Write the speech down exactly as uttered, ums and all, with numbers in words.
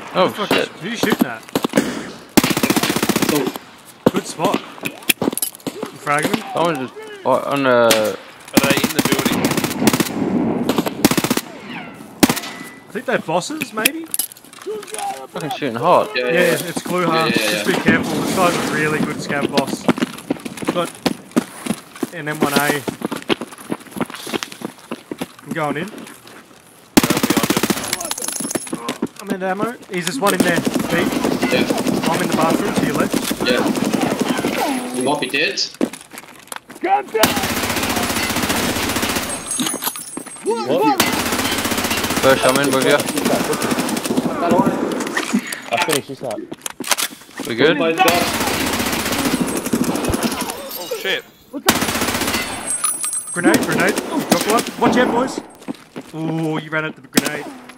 Oh shit. Who are you shooting at? So, Good spot. You fragging him? Someone just oh, on uh Are they in the building? I think they're bosses, maybe? fucking shooting hard. yeah, Yeah, yeah, yeah. it's Kluha. Yeah, yeah, yeah. Just be careful. This guy's a really good scav boss. Got an M one A. I'm going in. I'm in ammo. He's just one in there. Pete. Yeah, I'm in the bathroom to your left. yeah. You might be dead. First, I'm in with you. I finished this up. We good? Oh my God. Oh shit. Grenade, grenade. Drop one. Watch out, boys. Ooh, you ran out the grenade.